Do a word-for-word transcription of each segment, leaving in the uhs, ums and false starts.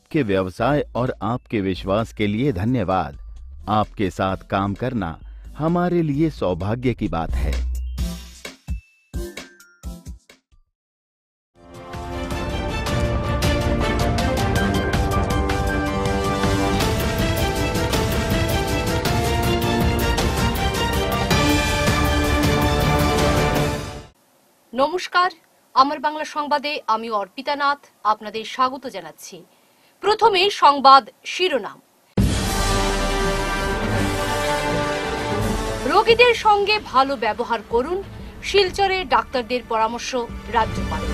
आपके व्यवसाय और आपके विश्वास के लिए धन्यवाद। आपके साथ काम करना हमारे लिए सौभाग्य की बात है। নমস্কার, আমার বাংলা সংবাদে আমি অর্পিতা নাথ আপনাদের স্বাগত জানাচ্ছি। প্রথমে সংবাদ শিরোনাম। রোগীদের সঙ্গে ভালো ব্যবহার করুন, শিলচরে ডাক্তারদের পরামর্শ রাজ্যপালের।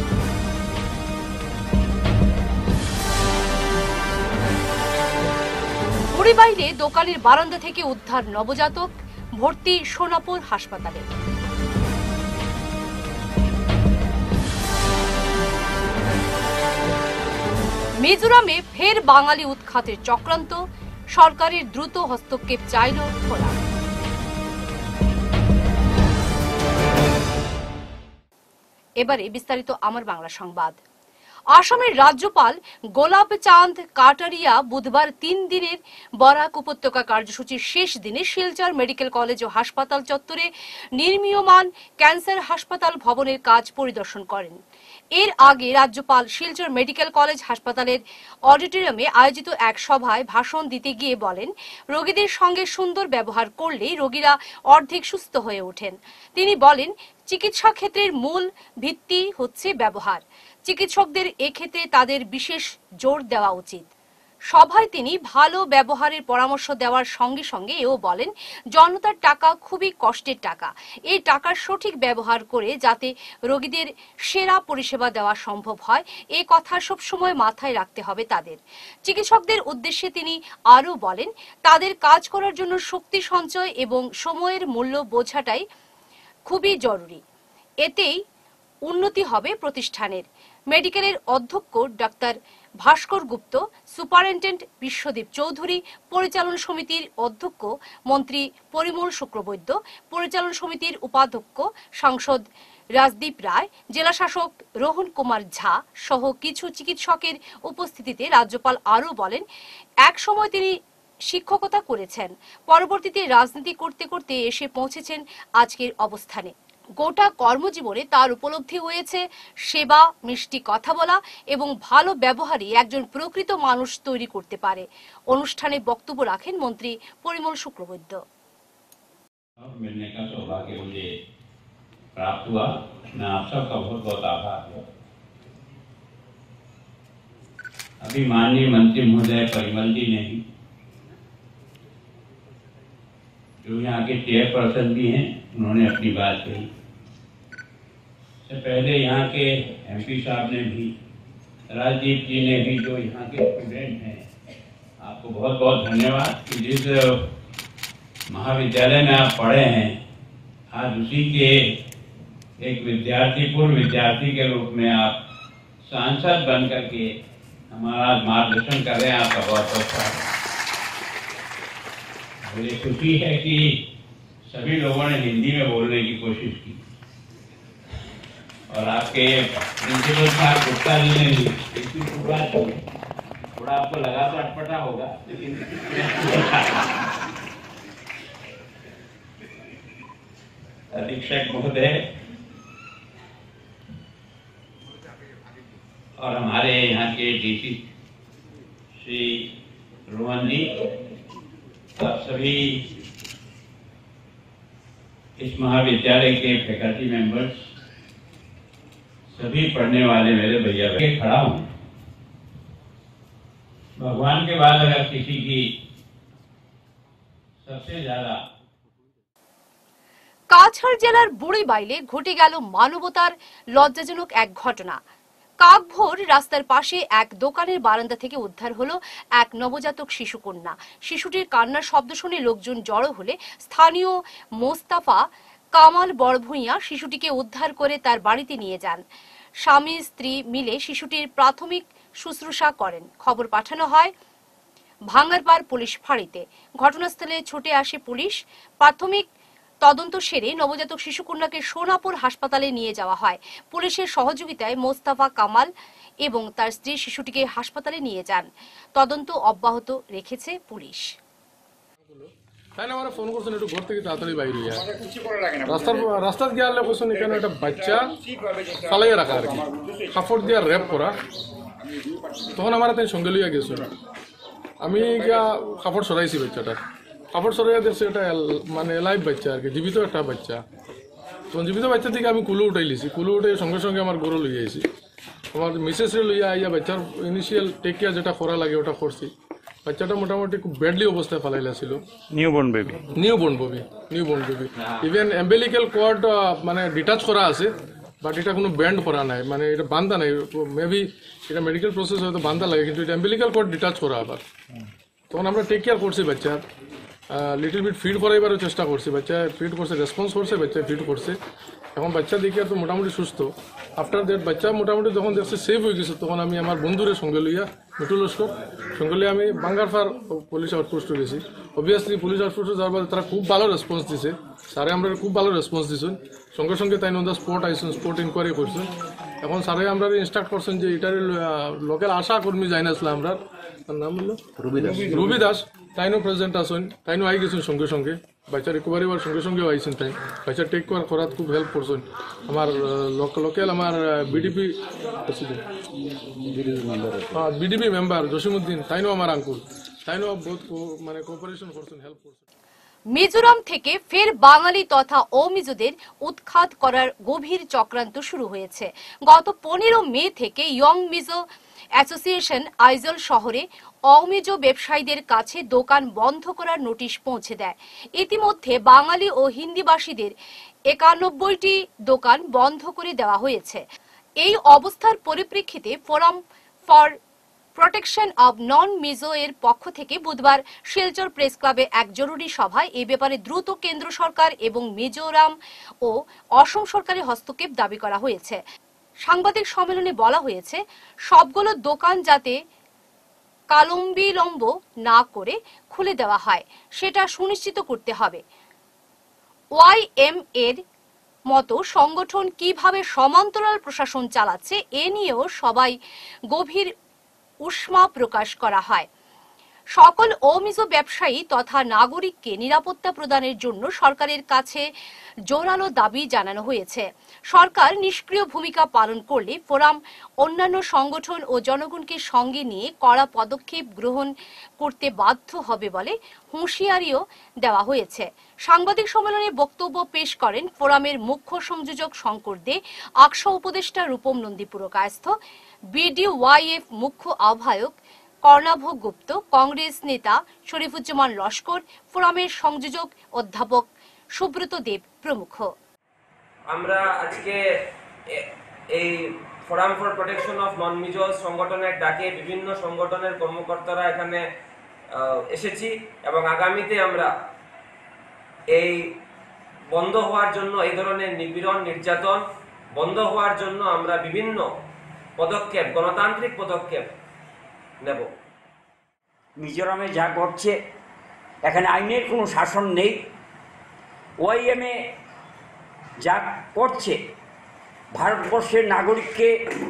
বুড়িবাইলে দোকানের বারান্দা থেকে উদ্ধার নবজাতক, ভর্তি সোনাপুর হাসপাতালে। মিজোরামে ফের বাঙালি উৎখাতের চক্রান্ত, সরকারের দ্রুত হস্তক্ষেপ চাইল খোলা। এবারে বিস্তারিত আমার বাংলা সংবাদ। আসামের রাজ্যপাল গোলাপ চাঁদ কাটারিয়া বুধবার তিন দিনের বরাক উপত্যকা কার্যসূচির শেষ দিনে শিলচর মেডিকেল কলেজ ও হাসপাতাল চত্বরে নির্মীয়মান ক্যান্সার হাসপাতাল ভবনের কাজ পরিদর্শন করেন। এর আগে রাজ্যপাল শিলচর মেডিকেল কলেজ হাসপাতালের অডিটোরিয়ামে আয়োজিত এক সভায় ভাষণ দিতে গিয়ে বলেন, রোগীদের সঙ্গে সুন্দর ব্যবহার করলেই রোগীরা অর্ধেক সুস্থ হয়ে ওঠেন। তিনি বলেন, চিকিৎসা ক্ষেত্রের মূল ভিত্তি হচ্ছে ব্যবহার। চিকিৎসকদের এক্ষেত্রে তাদের বিশেষ জোর দেওয়া উচিত। সভায় তিনি ভালো ব্যবহারের পরামর্শ দেওয়ার সঙ্গে সঙ্গে এও বলেন, জনতার টাকা খুবই কষ্টের টাকা। এই টাকার সঠিক ব্যবহার করে যাতে রোগীদের সেরা পরিষেবা দেওয়া সম্ভব হয়, এ কথা সবসময় মাথায় রাখতে হবে তাদের। চিকিৎসকদের উদ্দেশ্যে তিনি আরও বলেন, তাদের কাজ করার জন্য শক্তি সঞ্চয় এবং সময়ের মূল্য বোঝাটাই খুবই জরুরি। এতেই উন্নতি হবে প্রতিষ্ঠানের। মেডিকেলের অধ্যক্ষ ডাক্তার ভাস্কর গুপ্ত, সুপারিনটেন্ডেন্ট বিশ্বদীপ চৌধুরী, পরিচালন সমিতির অধ্যক্ষ মন্ত্রী পরিমল শুক্রবৈদ্য, পরিচালন সমিতির উপাধ্যক্ষ সাংসদ রাজদীপ রায়, জেলাশাসক রোহন কুমার ঝা সহ কিছু চিকিৎসকের উপস্থিতিতে রাজ্যপাল আরও বলেন, এক সময় তিনি শিক্ষকতা করেছেন, পরবর্তীতে রাজনীতি করতে করতে এসে পৌঁছেছেন আজকের অবস্থানে। গোটা কর্মজীবনে তার উপলব্ধি হয়েছে সেবা, মিষ্টি কথা বলা এবং ভালো ব্যবহারই একজন প্রকৃত মানুষ তৈরি করতে পারে। অনুষ্ঠানে বক্তব্য রাখেন মন্ত্রী পরিমল শুক্রবৈদ্য। मिलने का सौभाग्य मुझे प्राप्त हुआ। मैं आप सबका बहुत बहुत आभार हूँ। अभी माननीय मंत्री महोदय परिमल जी ने ही, जो यहाँ के चेयरपर्सन भी हैं, उन्होंने अपनी बात कही। इससे पहले यहाँ के एमपी साहब ने भी, राजदीप जी ने भी, जो यहाँ के स्टूडेंट हैं, आपको बहुत बहुत धन्यवाद कि जिस महाविद्यालय में आप पढ़े हैं, आज उसी के एक विद्यार्थी, पूर्व विद्यार्थी के रूप में आप सांसद बन करके हमारा मार्गदर्शन कर रहे हैं। आपका बहुत बहुत स्वागत। मुझे खुशी है कि सभी लोगों ने हिंदी में बोलने की कोशिश की और आपके प्रिंसिपल साहब गुप्ता जी ने भी पूरा थोड़ा आपको लगा तो अटपटा होगा, लेकिन अधीक्षक महोदय और हमारे यहाँ के डीसी श्री रोहन जी और सभी इस महाविद्यालय के फैकल्टी मेंबर्स, सभी पढ़ने वाले मेरे भैया भाई, खड़ा हूं। भगवान के बाद अगर किसी की सबसे ज्यादा। কাছাড় জেলার বুড়িবাইলে ঘটে গেল মানবতার লজ্জাজনক এক ঘটনা। কাকভোর রাস্তার পাশে এক দোকানের বারান্দা থেকে উদ্ধার হলো এক নবজাতক শিশুকন্যা। শিশুটির কান্নার শব্দ শুনে লোকজন জড়ো হলে স্থানীয় মোস্তাফা কামাল বড়ভূঁইয়া শিশুটিকে উদ্ধার করে তার বাড়িতে নিয়ে যান। স্বামী স্ত্রী মিলে শিশুটির প্রাথমিক শুশ্রূষা করেন। খবর পাঠানো হয় ভাঙ্গারপাড় পুলিশ ফাঁড়িতে। ঘটনাস্থলে ছুটে আসে পুলিশ। প্রাথমিক তদন্ত সেরে নবজাতক শিশুকন্যাকে সোনাপুর হাসপাতালে নিয়ে যাওয়া হয়। পুলিশের সহযোগিতায় মোস্তাফা কামাল এবং তার স্ত্রী শিশুটিকে হাসপাতালে নিয়ে যান। তদন্ত অব্যাহত রেখেছে পুলিশ। তাই না আমার ফোন করছেন একটু ঘর থেকে তাড়াতাড়ি বাইরে রাস্তার রাস্তার গিয়ে আনলে বলছেন এখানে একটা বাচ্চা ফালাইয়া রাখা আর কি কাপড় দিয়ে র্যাপ করা। তখন আমার তাই সঙ্গে লইয়া গেছিল, আমি গিয়া কাপড় সরাইছি বাচ্চাটার, কাপড় সরাইয়া দেখছি এটা মানে লাইভ বাচ্চা আর কি, জীবিত একটা বাচ্চা। তখন জীবিত বাচ্চা থেকে আমি কুলু উঠাই লিছি, কুলু উঠে সঙ্গে সঙ্গে আমার গরু লইয়া আইছি, আমার মিসেসরে লইয়া আইয়া বাচ্চার ইনিশিয়াল টেক কেয়ার যেটা করা লাগে ওটা করছি। বাচ্চাটা মোটামুটি খুব ব্যাডলি অবস্থায় ফেলাইলা ছিল, new born baby new born baby new born baby even umbilical cord মানে ডিটাচ করা আছে, বাট এটা কোনো ব্যান্ড করা নাই, মানে এটা বান্ধা নাই। মেবি এটা মেডিকেল প্রসেস হয়তো বান্ধা লাগে, কিন্তু এটা এম্বেলিক্যাল কর্ড ডিটাচ করা আবার। তখন আমরা টেক কেয়ার করছি বাচ্চার, লিটল বিট ফিড করাইবারও চেষ্টা করছি, বাচ্চা ফিড করছে, রেসপন্স করছে, বাচ্চা ফিড করছে। এখন বাচ্চা দেখি আর তো মোটামুটি সুস্থ। আফটার দ্যাট বাচ্চা মোটামুটি যখন দেখছে সেভ হয়ে গেছে, তখন আমি আমার বন্ধুরের সঙ্গে লইয়া মিটু লস্কর সঙ্গে লইয়া আমি বাঙ্গারফার পুলিশ আউটপোস্টে গেছি। অবভিয়াসলি পুলিশ আউটপোস্টে যাওয়ার পরে তারা খুব ভালো রেসপন্স দিছে, স্যারে আমরা খুব ভালো রেসপন্স দিছেন। সঙ্গে সঙ্গে তাই নন্দা স্পট আইসেন, স্পট ইনকোয়ারি করছেন। এখন স্যারে আমরা ইনস্ট্রাক্ট করছেন যে এটার লোকাল আশা কর্মী যাই না আসলে আমরা, তার নাম হলো রবি দাস, রবি দাস তাইনও প্রেজেন্ট আসেন, তাইনও আই গেছেন সঙ্গে সঙ্গে, বাচ্চা রিকভারি হওয়ার সঙ্গে সঙ্গে আইসেন, তাই বাচ্চা টেক কেয়ার করার খুব হেল্প করছেন। আমার লোকাল আমার বিডিপি বিডিপি মেম্বার জসিমউদ্দিন, তাইনও আমার আঙ্কুল, তাইনও বহুত মানে কোঅপারেশন করছেন, হেল্প করছেন। মিজোরাম থেকে ফের বাঙালি তথা অমিজোদের উৎখাত করার গভীর চক্রান্ত শুরু হয়েছে। গত পনেরো মে থেকে ইয়ং মিজো অ্যাসোসিয়েশন আইজল শহরে অমিজো ব্যবসায়ীদের কাছে দোকান বন্ধ করার নোটিশ পৌঁছে দেয়। ইতিমধ্যে বাঙালি ও হিন্দিভাষীদের একানব্বইটি দোকান বন্ধ করে দেওয়া হয়েছে। এই অবস্থার পরিপ্রেক্ষিতে forum for protection of non Mizo এর পক্ষ থেকে বুধবার শিলচর প্রেস ক্লাবে এক জরুরি সভায় এ ব্যাপারে দ্রুত কেন্দ্র সরকার এবং মিজোরাম ও অসম সরকারের হস্তক্ষেপ দাবি করা হয়েছে। সাংবাদিক সম্মেলনে বলা হয়েছে, সবগুলো দোকান যাতে কালম্বিলম্ব না করে খুলে দেওয়া হয় সেটা সুনিশ্চিত করতে হবে। ওয়াইএম এর মতো সংগঠন কিভাবে সমান্তরাল প্রশাসন চালাচ্ছে এ নিয়েও সবাই গভীর উষ্মা প্রকাশ করা হয়। সকল অমিজো ব্যবসায়ী তথা নাগরিককে নিরাপত্তা প্রদানের জন্য সরকারের কাছে জোরালো দাবি জানানো হয়েছে। সরকার নিষ্ক্রিয় ভূমিকা পালন করলে ফোরাম অন্যান্য সংগঠন ও জনগণকে সঙ্গে নিয়ে কড়া পদক্ষেপ গ্রহণ করতে বাধ্য হবে বলে হুঁশিয়ারিও দেওয়া হয়েছে। সাংবাদিক সম্মেলনে বক্তব্য পেশ করেন ফোরামের মুখ্য সংযোজক শঙ্কর দে, আকসা উপদেষ্টা রূপম নন্দী পুরকায়স্থ, বিডিওয়াইএফ মুখ্য আহ্বায়ক কর্ণাভ গুপ্ত, কংগ্রেস নেতা শরীফুজ্জামান লস্কর, ফোরামের সংযোজক অধ্যাপক সুব্রত দেব প্রমুখ। আমরা আজকে এই forum for protection of non Mizo সংগঠনের ডাকে বিভিন্ন সংগঠনের কর্মকর্তারা এখানে এসেছি এবং আগামীতে আমরা এই বন্ধ হওয়ার জন্য, এই ধরনের নিপীড়ন নির্যাতন বন্ধ হওয়ার জন্য আমরা বিভিন্ন পদক্ষেপ, গণতান্ত্রিক পদক্ষেপ নেব। মিজোরামে যা ঘটছে, এখানে আইনের কোনো শাসন নেই। ওয়াইএমএ যা করছে, ভারতবর্ষের নাগরিককে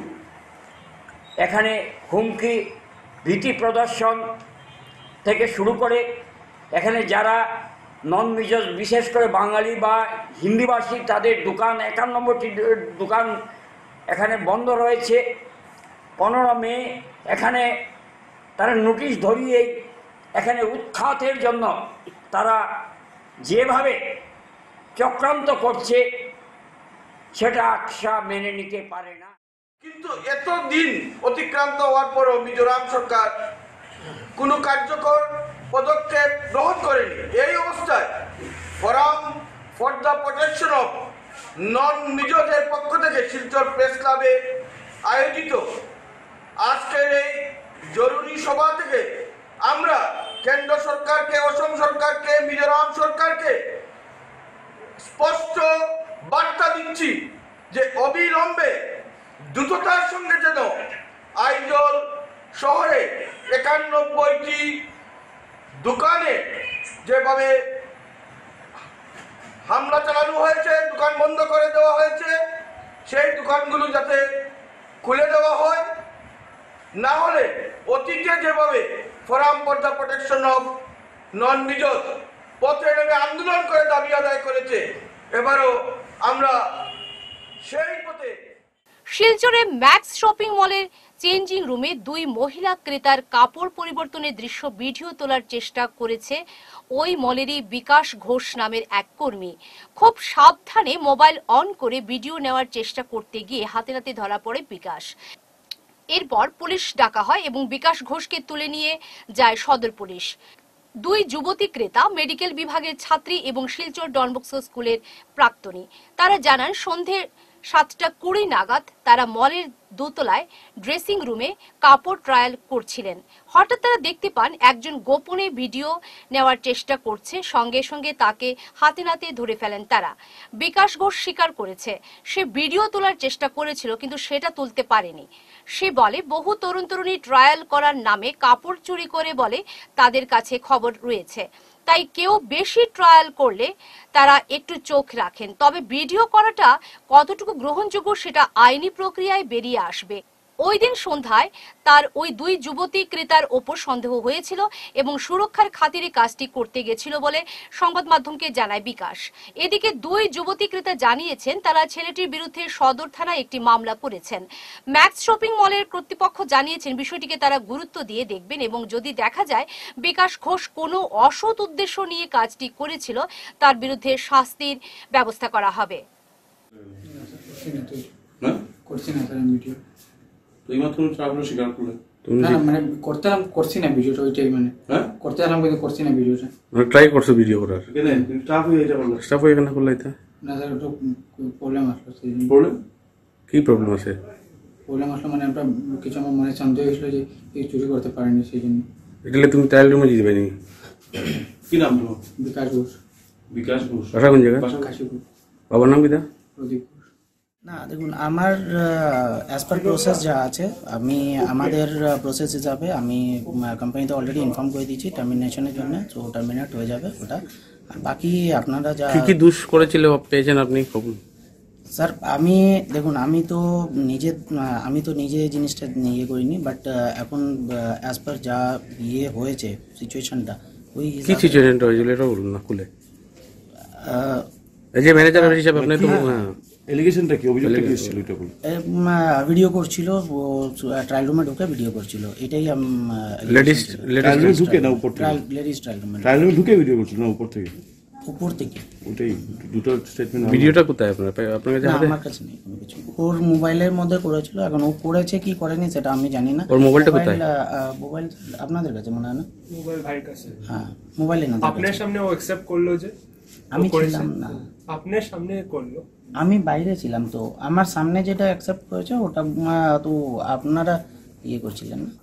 এখানে হুমকি, ভীতি প্রদর্শন থেকে শুরু করে এখানে যারা নন মিজো, বিশেষ করে বাঙালি বা হিন্দিভাষী, তাদের দোকান একানব্বইটি দোকান এখানে বন্ধ রয়েছে। পনেরো মে এখানে তারা নোটিশ ধরিয়ে এখানে উৎখাতের জন্য তারা যেভাবে চক্রান্ত করছে সেটা আকসা মেনে নিতে পারে না। কিন্তু এত দিন অতিক্রান্ত হওয়ার পরও মিজোরাম সরকার কোনো কার্যকর পদক্ষেপ গ্রহণ করেনি। এই অবস্থায় forum for the protection of non মিজোদের পক্ষ থেকে শিলচর প্রেস ক্লাবে আয়োজিত আজকের এই জরুরি সভা থেকে আমরা কেন্দ্র সরকারকে, অসম সরকারকে, মিজোরাম সরকারকে স্পষ্ট বার্তা দিচ্ছি যে অবিলম্বে দ্রুততার সঙ্গে যেন আইজল শহরে একানব্বইটি দোকানে যেভাবে হামলা চালানো হয়েছে, দোকান বন্ধ করে দেওয়া হয়েছে, সেই দোকানগুলো যাতে খুলে দেওয়া হয়, না হলে অতীতে যেভাবে forum for the protection of non Mizos পথে নেমে আন্দোলন করে দাবি আদায় করেছে, এবারও আমরা সেই পথে। শিলচরে ম্যাক্স শপিং মলের চেঞ্জিং রুমে দুই মহিলা ক্রেতার কাপড় পরিবর্তনের দৃশ্য ভিডিও তোলার চেষ্টা করেছে ওই মলেরই বিকাশ ঘোষ নামের এক কর্মী। খুব সাবধানে মোবাইল অন করে ভিডিও নেওয়ার চেষ্টা করতে গিয়ে হাতে নাতে ধরা পড়ে বিকাশ। এরপর পুলিশ ডাকা হয় এবং বিকাশ ঘোষকে তুলে নিয়ে যায় সদর পুলিশ। দুই যুবতী ক্রেতা মেডিকেল বিভাগের ছাত্রী এবং শিলচর ডন বস্কো স্কুলের প্রাক্তনী। তারা জানান সন্ধে সাতটা কুড়ি নাগাদ তারা মলের দোতলায় ড্রেসিং রুমে কাপড় ট্রায়াল করছিলেন। হঠাৎ তারা দেখতে পান একজন গোপনে ভিডিও নেওয়ার চেষ্টা করছে, সঙ্গে সঙ্গে তাকে হাতে নাতে ধরে ফেলেন তারা। বিকাশ ঘোষ স্বীকার করেছে সে ভিডিও তোলার চেষ্টা করেছিল কিন্তু সেটা তুলতে পারেনি। সে বলে বহু তরুণ তরুণী ট্রায়াল করার নামে কাপড় চুরি করে বলে তাদের কাছে খবর রয়েছে, তাই কেউ বেশি ট্রায়াল করলে তারা একটু চোখ রাখেন, তবে ভিডিও করাটা কতটুকু গ্রহণযোগ্য সেটা আইনি প্রক্রিয়ায় বেরিয়ে আসবে। ওই দিন সন্ধ্যায় তার ওই দুই যুবতী ক্রেতার ওপর সন্দেহ হয়েছিল এবং সুরক্ষার খাতিরে কাজটি করতে গেছিল বলে সংবাদ মাধ্যমকে জানায় বিকাশ। এদিকে দুই যুবতী ক্রেতা জানিয়েছেন তারা ছেলেটির বিরুদ্ধে সদর থানায় একটি মামলা করেছেন। ম্যাক্স শপিং মলের কর্তৃপক্ষ জানিয়েছেন বিষয়টিকে তারা গুরুত্ব দিয়ে দেখবেন এবং যদি দেখা যায় বিকাশ ঘোষ কোনো অসৎ উদ্দেশ্য নিয়ে কাজটি করেছিল তার বিরুদ্ধে শাস্তির ব্যবস্থা করা হবে। তুই মাত্র ট্রাভেল স্বীকার করলে না মানে করতে করছি না ভিডিওটা ওইটাই মানে হ্যাঁ করতে আলাম কিন্তু করছি না ভিডিওটা মানে ট্রাই করছো ভিডিও করার কেন স্টাফ হয়ে এটা বললো স্টাফ হয়ে কেন করলে এটা না স্যার একটু প্রবলেম আসলো সেই প্রবলেম কি প্রবলেম আছে প্রবলেম আসলো মানে আমরা কিছু আমার মনে সন্দেহ হয়েছিল যে এই চুরি করতে পারেনি সেই জন্য এটালে তুমি ট্রায়াল রুমে যেতে পারিনি কি নাম তোমার বিকাশ ঘোষ বিকাশ ঘোষ বাসা কোন জায়গা কাশীপুর বাবার নাম কিটা প্রদীপ না দেখুন আমার অ্যাজ পার প্রসেস যা আছে আমি আমাদের প্রসেস হিসাবে আমি কোম্পানিতে অলরেডি ইনফর্ম করে দিয়েছি টার্মিনেশনের জন্য, তো টার্মিনেট হয়ে যাবে ওটা। আর বাকি আপনারা যা কি কি দোষ করেছিল পেয়েছেন আপনি খবর স্যার আমি দেখুন আমি তো নিজে আমি তো নিজে জিনিসটা ইয়ে করিনি, বাট এখন অ্যাজ পার যা ইয়ে হয়েছে সিচুয়েশনটা ওই কি সিচুয়েশনটা হয়েছিল এটা বলুন না খুলে। এই যে ম্যানেজার হিসেবে আপনি তো হ্যাঁ এলিগেশনটা কি অভিযোগটা কি ছিল এটা বলুন। ভিডিও করছিল, ও ট্রায়াল রুমে ঢুকে ভিডিও করছিল, এটাই লেডিস লেডিস ঢুকে না উপর থেকে লেডিস ট্রায়াল রুমে ট্রায়াল রুমে ঢুকে ভিডিও করছিল না উপর থেকে উপর থেকে ওটাই দুটো স্টেটমেন্ট। ভিডিওটা কোথায় আপনার আপনার কাছে আছে? আমার কাছে নেই কোনো কিছু। ওর মোবাইলের মধ্যে করেছিল, এখন ও করেছে কি করেনি সেটা আমি জানি না। ওর মোবাইলটা কোথায়? মোবাইল আপনাদের কাছে মনে হয় না? মোবাইল ভাইয়ের কাছে। হ্যাঁ মোবাইলে না। আপনার সামনে ও অ্যাকসেপ্ট করলো যে আমি ছিলাম না। আপনার সামনে করলো? আমি বাইরে ছিলাম, তো আমার সামনে যেটা অ্যাকসেপ্ট করেছে ওটা তো আপনারা ইয়ে করছিলেন না।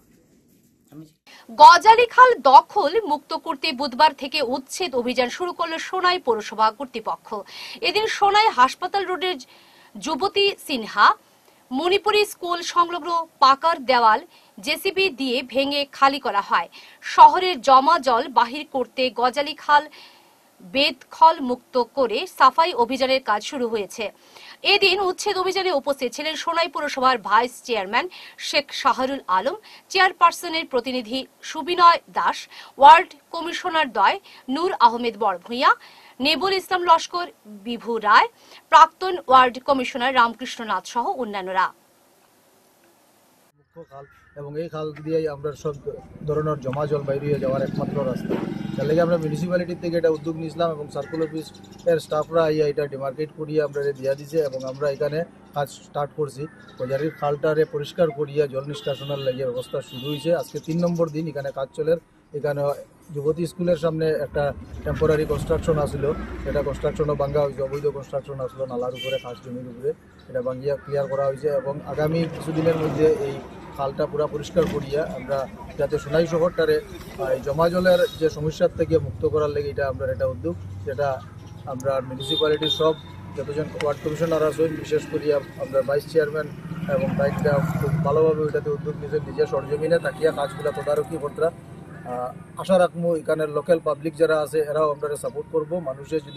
গজারিখাল দখল মুক্ত করতে বুধবার থেকে উচ্ছেদ অভিযান শুরু করল সোনাই পৌরসভা কর্তৃপক্ষ। এদিন সোনাই হাসপাতাল রোডের যুবতী সিনহা মণিপুরি স্কুল সংলগ্ন পাকার দেওয়াল জেসিবি দিয়ে ভেঙে খালি করা হয়। শহরের জমা জল বাহির করতে গজারিখাল বেদখল মুক্ত করে সাফাই অভিযানের কাজ শুরু হয়েছে। এদিন উচ্ছেদ অভিযানে উপস্থিত ছিলেন সোনাই পৌরসভার ভাইস চেয়ারম্যান শেখ শাহরুল আলম, চেয়ারপারসনের প্রতিনিধি সুবিনয় দাস, ওয়ার্ড কমিশনার দ্বয় নূর আহমেদ বড়ভূঁইয়া, নেবুল ইসলাম লস্কর, বিভু রায়, প্রাক্তন ওয়ার্ড কমিশনার রামকৃষ্ণ নাথ সহ অন্যান্যরা। এবং এই খাল দিয়েই আমরা সব ধরনের জমা জল বাইরে যাওয়ার একমাত্র রাস্তা। তার লাগে আমরা মিউনিসিপ্যালিটি থেকে এটা উদ্যোগ নিয়েছিলাম এবং সার্কুল অফিস এর স্টাফরা আইয়া এটা ডিমার্কেট করিয়া আমরা দিয়া দিছে এবং আমরা এখানে কাজ স্টার্ট করছি। গজারির খালটারে পরিষ্কার করিয়া জল নিষ্কাশনের লাগিয়ে ব্যবস্থা শুরু হয়েছে। আজকে তিন নম্বর দিন এখানে কাজ চলে। এখানে যুবতী স্কুলের সামনে একটা টেম্পোরারি কনস্ট্রাকশন আসলো, এটা কনস্ট্রাকশনও ভাঙ্গা হয়েছে, অবৈধ কনস্ট্রাকশন আসলো নালার উপরে, খাস জমির উপরে, এটা ভাঙ্গিয়া ক্লিয়ার করা হয়েছে এবং আগামী কিছুদিনের মধ্যে এই খালটা পুরা পরিষ্কার করিয়া আমরা যাতে সোনাই শহরটারে জমা জলের যে সমস্যার থেকে মুক্ত করার লেগে এটা আমরা এটা উদ্যোগ, যেটা আমরা মিউনিসিপ্যালিটির সব যতজন ওয়ার্ড কমিশনার আছেন বিশেষ করিয়া আমরা ভাইস চেয়ারম্যান এবং বাইকটা খুব ভালোভাবে ওইটাতে উদ্যোগ নিজের নিজের সরজমিনে তাকিয়া কাজগুলো তদারকি করতে আশা রাখবো। এখানের লোকাল পাবলিক যারা আছে এরাও আমরা সাপোর্ট করবো। মানুষের যদি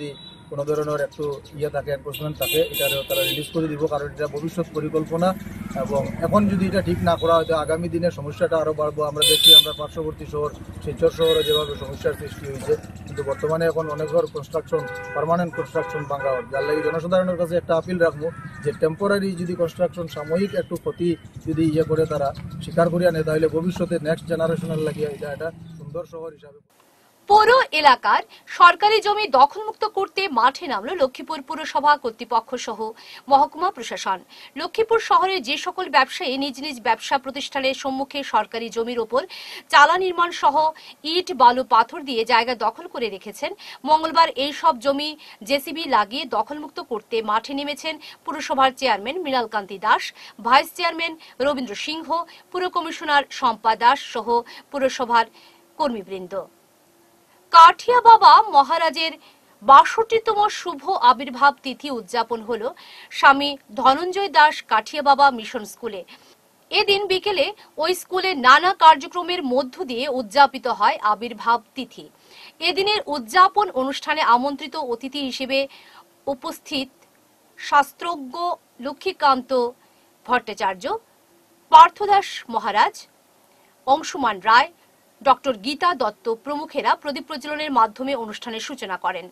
কোনো ধরনের একটু ইয়ে থাকে এনফোর্সমেন্ট থাকে এটারও তারা রিলিজ করে দিব, কারণ এটা ভবিষ্যৎ পরিকল্পনা এবং এখন যদি এটা ঠিক না করা হয় তো আগামী দিনে সমস্যাটা আরও বাড়বো। আমরা দেখি আমরা পার্শ্ববর্তী শহর শিলচর শহরে যেভাবে সমস্যার সৃষ্টি হয়েছে, কিন্তু বর্তমানে এখন অনেক ঘর কনস্ট্রাকশন পার্মানেন্ট কনস্ট্রাকশন ভাঙা হয়, যার লাগে জনসাধারণের কাছে একটা আপিল রাখবো যে টেম্পোরারি যদি কনস্ট্রাকশন সাময়িক একটু ক্ষতি যদি ইয়ে করে তারা স্বীকার করিয়া নেয় তাহলে ভবিষ্যতে নেক্সট জেনারেশনের লাগিয়ে এটা একটা সুন্দর শহর হিসাবে। পৌর এলাকার সরকারি জমি দখলমুক্ত করতে মাঠে নামল লক্ষ্মীপুর পুরসভা কর্তৃপক্ষ সহ মহকুমা প্রশাসন। লক্ষ্মীপুর শহরে যে সকল ব্যবসায়ী নিজ নিজ ব্যবসা প্রতিষ্ঠানের সম্মুখে সরকারি জমির ওপর চালা নির্মাণ সহ ইট বালু পাথর দিয়ে জায়গা দখল করে রেখেছেন, মঙ্গলবার এই সব জমি জেসিবি লাগিয়ে দখলমুক্ত করতে মাঠে নেমেছেন পুরসভার chairman Mrinalkanti Das, vice chairman Rabindra Singha, পুর কমিশনার শম্পা দাস সহ পুরসভার কর্মীবৃন্দ। কাঠিয়া বাবা মহারাজের বাষট্টিতম শুভ আবির্ভাব তিথি উদযাপন হল স্বামী ধনঞ্জয় দাস কাঠিয়া বাবা মিশন স্কুলে। এদিন বিকেলে ওই স্কুলে নানা কার্যক্রমের মধ্য দিয়ে উদযাপিত হয় আবির্ভাব তিথি। এদিনের উদযাপন অনুষ্ঠানে আমন্ত্রিত অতিথি হিসেবে উপস্থিত শাস্ত্রজ্ঞ লক্ষ্মীকান্ত ভট্টাচার্য, পার্থদাস মহারাজ, অংশুমান রায়, ডক্টর গীতা দত্ত প্রমুখেরা প্রদীপ প্রজ্বলনের মাধ্যমে অনুষ্ঠানের সূচনা করেন।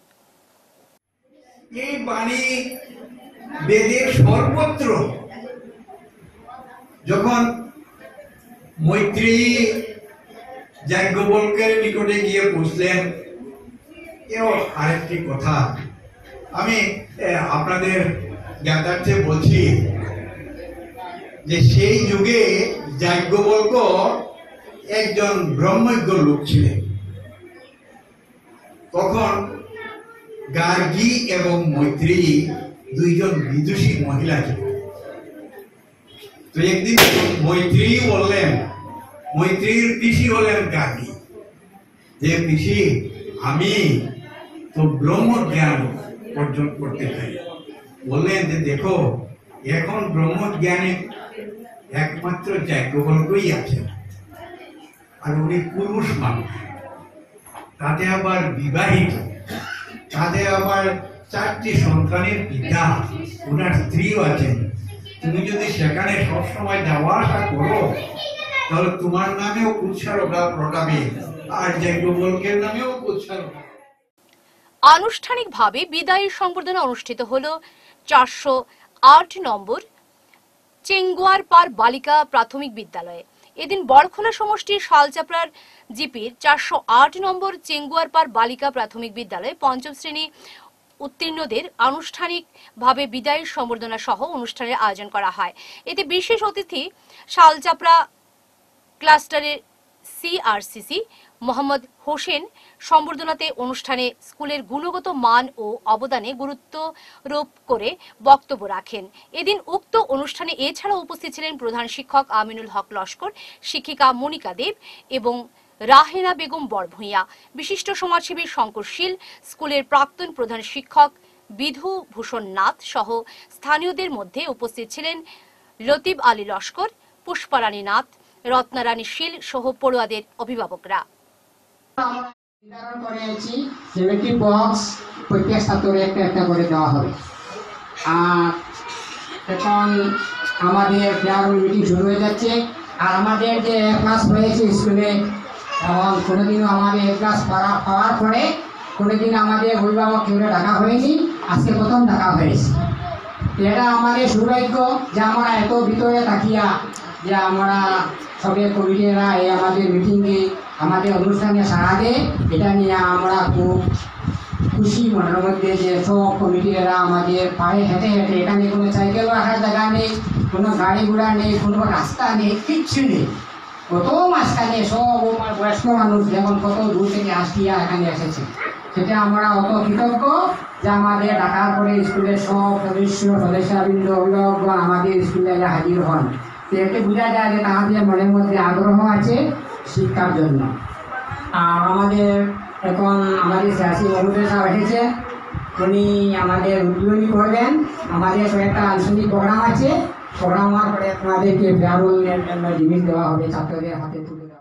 এই বাণী বেদের সর্বত্র যখন মৈত্রী যাজ্ঞবল্ক্যের নিকটে গিয়ে পৌঁছলেন, এও আরেকটি কথা আমি আপনাদের জ্ঞাতার্থে বলছি যে সেই যুগে যাজ্ঞবল্ক্য একজন ব্রহ্মজ্ঞ লোক ছিলেন। তখন গার্গী এবং মৈত্রী দুইজন বিদুষী মহিলা ছিলেন। তো একদিন মৈত্রী বললেন, মৈত্রীর পিসি হলেন গার্গী, যে পিসি আমি তো ব্রহ্মজ্ঞান অর্জন করতে চাই। বললেন যে দেখো এখন ব্রহ্মজ্ঞানে একমাত্র যাজ্ঞবল্ক্যই আছেন, আর উনি পুরুষ মানুষ, তাতে আবার বিবাহিত, তাতে আবার চারটি সন্তানের পিতা, ওনার স্ত্রীও আছেন। তুমি যদি সেখানে সবসময় যাওয়া আসা করো তাহলে তোমার নামেও কুৎসা রটাবে আর যাজ্ঞবল্ক্যের নামেও কুৎসা রটাবে। আনুষ্ঠানিকভাবে বিদায়ী সংবর্ধনা অনুষ্ঠিত হল চারশো আট নম্বর চেঙ্গুয়ারপাড় বালিকা প্রাথমিক বিদ্যালয়ে। এদিন বড়খোলা সমষ্টির শালচাপড়ার জিপির চারশো আট নম্বর চেঙ্গুয়ারপাড় বালিকা প্রাথমিক বিদ্যালয়ে পঞ্চম শ্রেণী উত্তীর্ণদের আনুষ্ঠানিকভাবে বিদায়ী সম্বর্ধনা সহ অনুষ্ঠানের আয়োজন করা হয়। এতে বিশেষ অতিথি শালচাপড়া ক্লাস্টারের সিআরসিসি মোহাম্মদ হোসেন সম্বর্ধনাতে অনুষ্ঠানে স্কুলের গুণগত মান ও অবদানে গুরুত্বারোপ করে বক্তব্য রাখেন। এদিন উক্ত অনুষ্ঠানে এছাড়াও উপস্থিত ছিলেন প্রধান শিক্ষক আমিনুল হক লস্কর, শিক্ষিকা মনিকা দেব এবং রাহেনা বেগম বরভূঁইয়া, বিশিষ্ট সমাজসেবী শঙ্কর শীল, স্কুলের প্রাক্তন প্রধান শিক্ষক বিধু ভূষণ নাথ সহ স্থানীয়দের মধ্যে উপস্থিত ছিলেন লতিফ আলী লস্কর, পুষ্পারানী নাথ, রত্নারানী শীল সহ পড়ুয়াদের অভিভাবকরা। নির্ধারণ করেছি জ্যামিট্রি বক্স প্রত্যেক ছাত্রকে একটা একটা করে দেওয়া হবে। আর এখন আমাদের ফেয়ারওয়েল মিটিং শুরু হয়ে যাচ্ছে। আর আমাদের যে ক্লাস হয়েছে স্কুলে, এবং কোনোদিনও আমাদের ক্লাস পাওয়ার পরে কোনোদিন আমাদের অভিভাবক কেউ ডাকা হয়নি, আজকে প্রথম ডাকা হয়েছে। এটা আমাদের সৌভাগ্য যে আমরা এত ভিতরে তাকিয়া যে আমরা সবের কমিটিরা এই আমাদের মিটিংয়ে আমাদের অনুষ্ঠানে সাড়া দেয়, এটা নিয়ে আমরা খুব খুশি মনের মধ্যে যে সব কমিটিরা আমাদের পায়ে হেঁটে হেঁটে, এখানে কোনো সাইকেল রাখার জায়গা নেই, কোনো গাড়ি ঘোড়া নেই, কোনো রাস্তা নেই, কিচ্ছু নেই। কত মাঝখানে সব আমার বয়স্ক মানুষ যেমন কত দূর থেকে আসিয়া এখানে এসেছে, সেটা আমরা অত কৃতজ্ঞ যে আমাদের ডাকার পরে স্কুলের সব সদস্য সদস্যবৃন্দ অভিভাবকগণ আমাদের স্কুলে হাজির হন। তো এতে বোঝা যায় যে তাদের মনের মধ্যে আগ্রহ আছে শিক্ষার জন্য। আর আমাদের এখন আমাদের সিয়াসি মহোদয় সাহেব এসেছে, উনি আমাদের উদ্বোধনী করবেন। আমাদের কয়েকটা আনুষ্ঠানিক প্রোগ্রাম আছে, প্রোগ্রাম হওয়ার পরে আপনাদেরকে ফেয়ারওয়েলের জন্য জিনিস দেওয়া হবে, ছাত্রদের হাতে তুলে দেওয়া।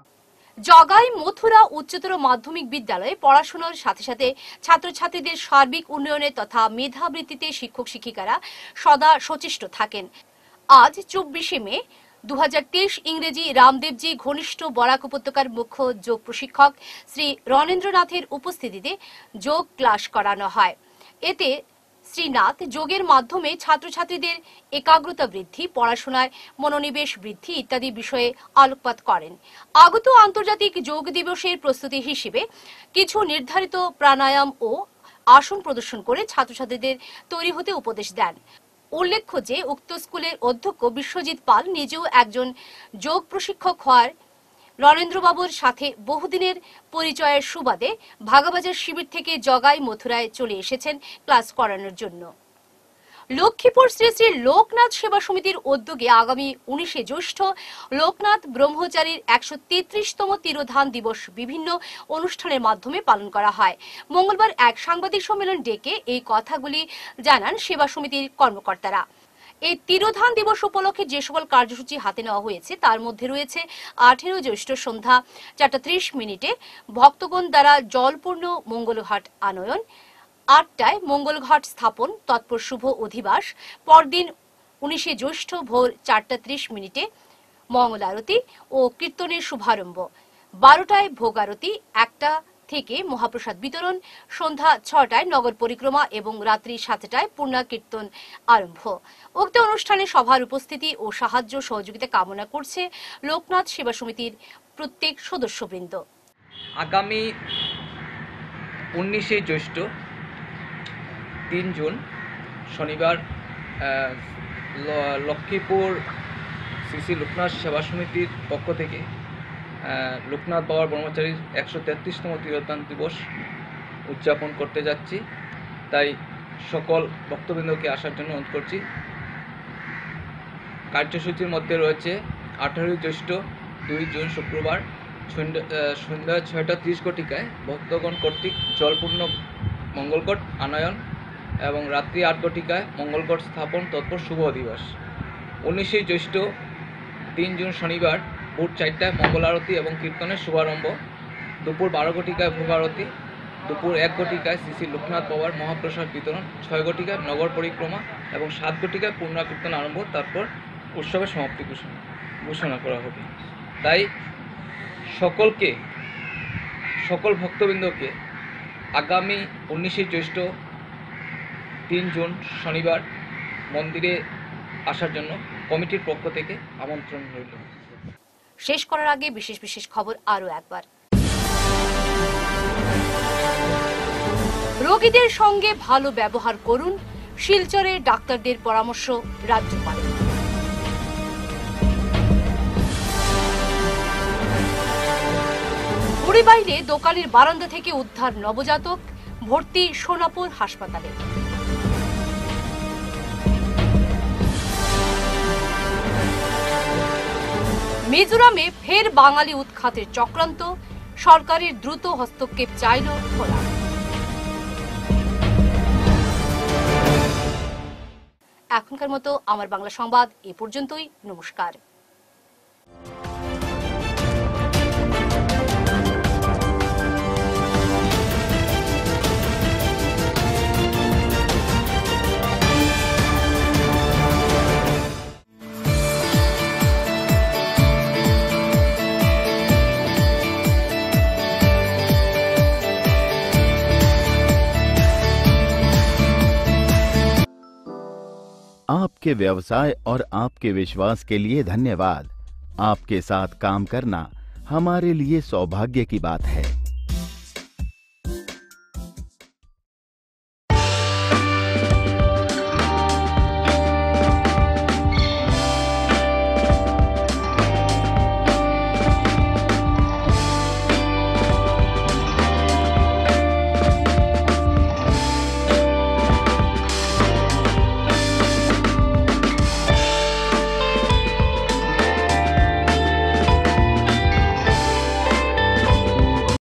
জগাই মথুরা উচ্চতর মাধ্যমিক বিদ্যালয়ে পড়াশোনার সাথে সাথে ছাত্রছাত্রীদের সার্বিক উন্নয়নে তথা মেধাবৃত্তিতে শিক্ষক শিক্ষিকারা সদা সচেষ্ট থাকেন। আজ চব্বিশে মে দু হাজার তেইশ ইংরেজি রামদেবজি ঘনিষ্ঠ বরাক উপত্যকার মুখ্য যোগ প্রশিক্ষক শ্রী রণেন্দ্রনাথের উপস্থিতিতে যোগ ক্লাস করানো হয়। এতে শ্রীনাথ যোগের মাধ্যমে ছাত্রছাত্রীদের একাগ্রতা বৃদ্ধি, পড়াশোনায় মনোনিবেশ বৃদ্ধি ইত্যাদি বিষয়ে আলোকপাত করেন। আগত আন্তর্জাতিক যোগ দিবসের প্রস্তুতি হিসেবে কিছু নির্ধারিত প্রাণায়াম ও আসন প্রদর্শন করে ছাত্রছাত্রীদের তৈরি হতে উপদেশ দেন। উল্লেখ্য যে উক্ত স্কুলের অধ্যক্ষ বিশ্বজিৎ পাল নিজেও একজন যোগ প্রশিক্ষক হওয়ার রণেন্দ্রবাবুর সাথে বহুদিনের পরিচয়ের সুবাদে ভাগাবাজার শিবির থেকে জগাই মথুরায় চলে এসেছেন ক্লাস করানোর জন্য। লক্ষ্মীপুর শ্রী শ্রী লোকনাথ সেবা সমিতির উদ্যোগে আগামী উনিশে জ্যৈষ্ঠ লোকনাথ ব্রহ্মচারীর একশো তেত্রিশতম তিরোধান দিবস বিভিন্ন অনুষ্ঠানের মাধ্যমে পালন করা হয়। মঙ্গলবার এক সাংবাদিক সম্মেলন ডেকে এই কথাগুলি জানান সেবা সমিতির কর্মকর্তারা। এই তিরোধান দিবস উপলক্ষে যে সকল কার্যসূচি হাতে নেওয়া হয়েছে তার মধ্যে রয়েছে আঠেরো জ্যৈষ্ঠ সন্ধ্যা চারটা ত্রিশ মিনিটে ভক্তগণ দ্বারা জলপূর্ণ মঙ্গলঘাট আনয়ন, আটটায় মঙ্গলঘাট স্থাপন, তৎপর শুভ অধিবাস, পরদিন উনিশে জ্যৈষ্ঠ ভোর চারটা ত্রিশ মিনিটে মঙ্গল আরতি ও কীর্তনের শুভারম্ভ, বারোটায় ভোগ আরতি, একটা থেকে মহাপ্রসাদ বিতরণ, সন্ধ্যা ছটায় নগর পরিক্রমা এবং রাত্রি সাতটায় পূর্ণা কীর্তন আরম্ভ। উক্ত অনুষ্ঠানে সভার উপস্থিতি ও সাহায্য সহযোগিতা কামনা করছে লোকনাথ সেবা সমিতির প্রত্যেক সদস্যবৃন্দ। আগামী উনিশে জ্যৈষ্ঠ তিন জুন শনিবার লক্ষ্মীপুর শ্রী শ্রী লোকনাথ সেবা সমিতির পক্ষ থেকে লোকনাথ বাবার ব্রহ্মচারীর একশো তেত্রিশতম তিরোধান দিবস উদযাপন করতে যাচ্ছি। তাই সকল ভক্তবৃন্দকে আসার জন্য অনুরোধ করছি। কার্যসূচির মধ্যে রয়েছে আঠারোই জ্যৈষ্ঠ দুই জুন শুক্রবার সন্ধ্যা ছয়টা ত্রিশ ঘটিকায় ভক্তগণ কর্তৃক জলপূর্ণ মঙ্গলঘট আনয়ন এবং রাত্রি আট ঘটিকায় মঙ্গলঘট স্থাপন, তৎপর শুভ দিবস। উনিশে জ্যৈষ্ঠ তিন জুন শনিবার ভোর চারটায় মঙ্গল আরতি এবং কীর্তনের শুভারম্ভ, দুপুর বারো ঘটিকায় ভোগ আরতি, দুপুর এক ঘটিকায় শ্রী শ্রী লোকনাথ বাবার মহাপ্রসাদ বিতরণ, ছয় ঘটিকায় নগর পরিক্রমা এবং সাত ঘটিকায় পূর্ণা কীর্তন আরম্ভ, তারপর উৎসবের সমাপ্তি ঘোষণা ঘোষণা করা হবে। তাই সকলকে সকল ভক্তবৃন্দকে আগামী উনিশে জ্যৈষ্ঠ তিন জুন শনিবার মন্দিরে আসার জন্য কমিটির পক্ষ থেকে আমন্ত্রণ রইল। শেষ করার আগে বিশেষ বিশেষ খবর আরো একবার। রোগীদের সঙ্গে ভালো ব্যবহার করুন, শিলচরে ডাক্তারদের পরামর্শ রাজ্যপালের। উড়ি বাইরে দোকানের বারান্দা থেকে উদ্ধার নবজাতক, ভর্তি সোনাপুর হাসপাতালে। মিজোরামে ফের বাঙালি উৎখাতের চক্রান্ত, সরকারের দ্রুত হস্তক্ষেপ চাইল খোলা। এখনকার মতো আমার বাংলা সংবাদ এ পর্যন্তই। নমস্কার। आपके व्यवसाय और आपके विश्वास के लिए धन्यवाद। आपके साथ काम करना हमारे लिए सौभाग्य की बात है।